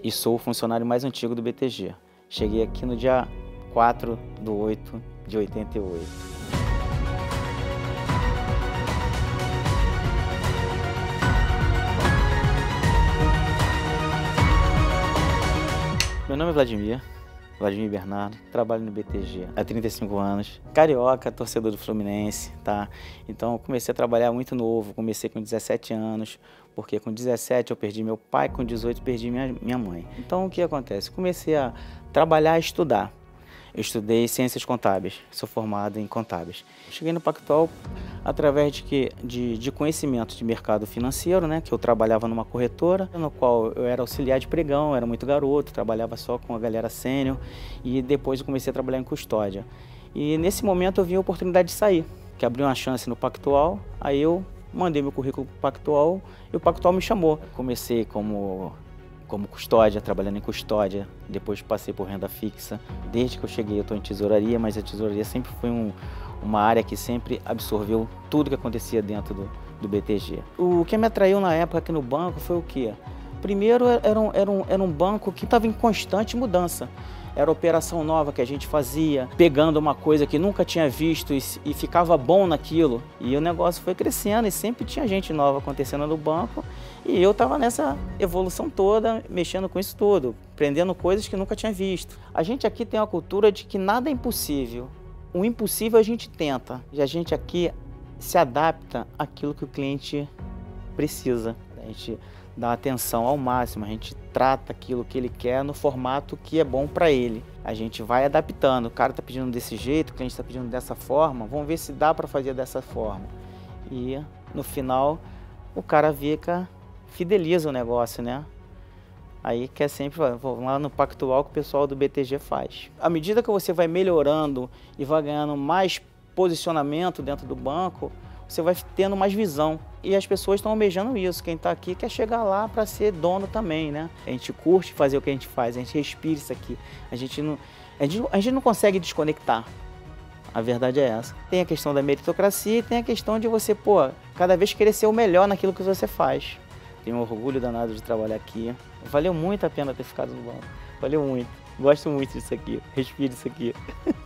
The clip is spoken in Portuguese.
e sou o funcionário mais antigo do BTG. Cheguei aqui no dia 4/8/88. Meu nome é Vladimir Bernardo, trabalho no BTG há 35 anos, carioca, torcedor do Fluminense, tá? Então eu comecei a trabalhar muito novo, comecei com 17 anos, porque com 17 eu perdi meu pai, com 18 perdi minha mãe. Então o que acontece? Comecei a trabalhar e estudar. Eu estudei Ciências Contábeis, sou formado em Contábeis. Cheguei no Pactual através de conhecimento de mercado financeiro, né? Que eu trabalhava numa corretora, no qual eu era auxiliar de pregão, era muito garoto, trabalhava só com a galera sênior e depois eu comecei a trabalhar em custódia. E nesse momento eu vi a oportunidade de sair, que abriu uma chance no Pactual, aí eu mandei meu currículo para o Pactual e o Pactual me chamou. Comecei como custódia, trabalhando em custódia, depois passei por renda fixa. Desde que eu cheguei eu estou em tesouraria, mas a tesouraria sempre foi uma área que sempre absorveu tudo que acontecia dentro do BTG. O que me atraiu na época aqui no banco foi o quê? Primeiro era um banco que estava em constante mudança. Era operação nova que a gente fazia, pegando uma coisa que nunca tinha visto e ficava bom naquilo. E o negócio foi crescendo e sempre tinha gente nova acontecendo no banco. E eu estava nessa evolução toda, mexendo com isso tudo, aprendendo coisas que nunca tinha visto. A gente aqui tem uma cultura de que nada é impossível. O impossível a gente tenta. E a gente aqui se adapta àquilo que o cliente precisa. A gente dá atenção ao máximo, a gente trata aquilo que ele quer no formato que é bom para ele. A gente vai adaptando, o cara está pedindo desse jeito, o cliente está pedindo dessa forma, vamos ver se dá para fazer dessa forma. E no final o cara fideliza o negócio, né? Aí quer sempre, vamos lá no Pactual que o pessoal do BTG faz. À medida que você vai melhorando e vai ganhando mais posicionamento dentro do banco, você vai tendo mais visão. E as pessoas estão almejando isso. Quem está aqui quer chegar lá para ser dono também, né? A gente curte fazer o que a gente faz, a gente respira isso aqui. A gente não consegue desconectar. A verdade é essa. Tem a questão da meritocracia e tem a questão de você, cada vez querer ser o melhor naquilo que você faz. Tenho um orgulho danado de trabalhar aqui. Valeu muito a pena ter ficado no banco. Valeu muito. Gosto muito disso aqui. Respiro isso aqui.